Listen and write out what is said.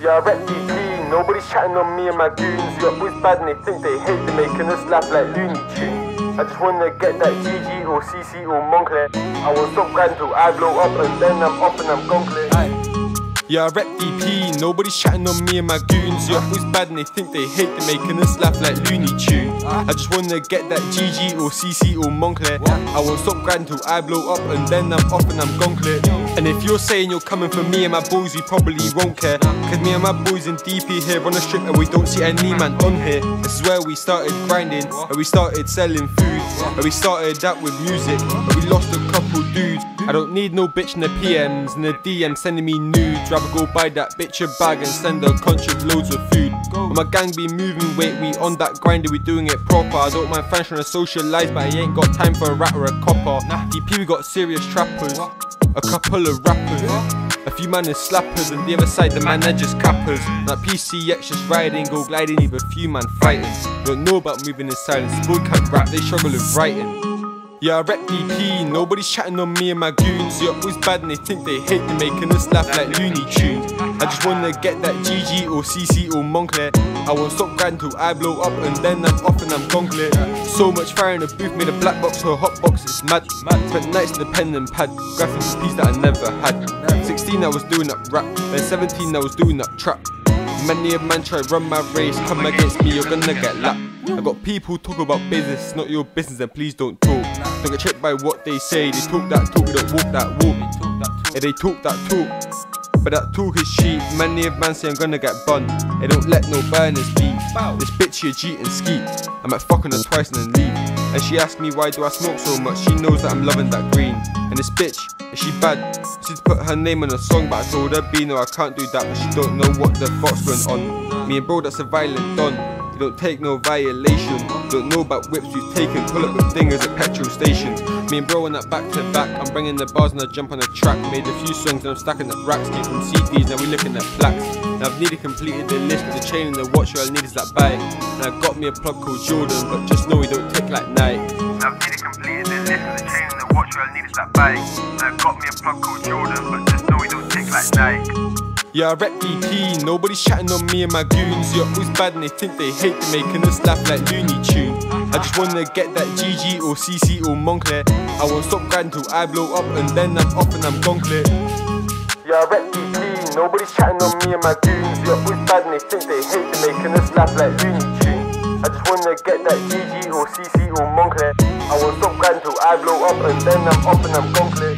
Yeah, I rep DP, nobody's chatting on me and my goons. Your boys bad and they think they hate, they're making us laugh like Looney Tunes. I just wanna get that GG or CC or Moncler. I won't stop grinding till I blow up and then I'm off and I'm gone clear. Yeah, I rep DP, nobody's chatting on me and my goons. Your boys bad and they think they hate, they're making us laugh like Looney Tunes. I just wanna get that GG or CC or Moncler. I won't stop grinding till I blow up and then I'm off and I'm gone clear. And if you're saying you're coming for me and my boys, you probably won't care. Cause me and my boys in DP here on the strip and we don't see any man on here. This is where we started grinding, and we started selling food, and we started out with music, and we lost a couple dudes. I don't need no bitch in the PMs and the DMs sending me nudes. Rather go buy that bitch a bag and send her country loads of food. But my gang be moving weight, we on that grinder, we doing it proper. I don't mind fans trying to socialise, but I ain't got time for a rat or a copper. DP we got serious trappers, a couple of rappers, a few man is slappers, and the other side the man they're just cappers. That PCX just riding, go gliding, leave a few man fighting. Don't know about moving in silence, boy can't rap, they struggle with writing. Yeah, I rep DP, nobody's chatting on me and my goons. Your boys bad and they think they hate, they're making us laugh like Looney Tunes. I just wanna get that GG or CC or Moncler. I won't stop grinding till I blow up and then I'm off and I'm gone clear. So much fire in the booth, made a black box to a hot box, it's mad. Spent nights in the pen and pad, graphing recipes that I never had. 16 I was doing up rap, then 17 I was doing up trap. Many a man try run my race, come against me, you're gonna get lapped. I got people talk about business, not your business, and please don't talk. Don't get checked by what they say, they talk that talk, they don't walk that walk. Yeah, they talk that talk, but that talk is cheap. Many of man say I'm gonna get bun, they don't let no burners beat. This bitch here cheat and skeet, I might fuck on her twice and then leave. And she asked me why do I smoke so much, she knows that I'm loving that green. And this bitch, is she bad? She's put her name on a song, but I told her B no I can't do that, but she don't know what the fuck's going on. Me and bro that's a violent don, you don't take no violation. Don't know about whips we've taken, pull up with dingers at petrol stations. Me and bro on that back to back, I'm bringing the bars and I jump on the track. Made a few songs and I'm stacking up racks, came from CDs, now we looking at plaques. Now I've nearly completed the list with the chain and the watch, all I need is that bike. And I got me a plug called Jordan, but just know we don't tick like Nike. Now I've nearly completed the list with the chain and the watch, all I need is that bike. And I got me a plug called Jordan, but just know we don't tick like Nike. Yeah, I rep DP, nobody's chatting on me and my goons. Your boys bad and they think they hate, they're making us laugh like Looney Tunes. I just wanna get that GG or CC or Moncler. I won't stop grinding till I blow up and then I'm off and I'm gone clear. Yeah, I rep DP, nobody's chatting on me and my goons. Your boys bad and they think they hate, they're making us laugh like Looney Tunes. I just wanna get that GG or CC or Moncler. I won't stop grinding till I blow up and then I'm off and I'm gone clear.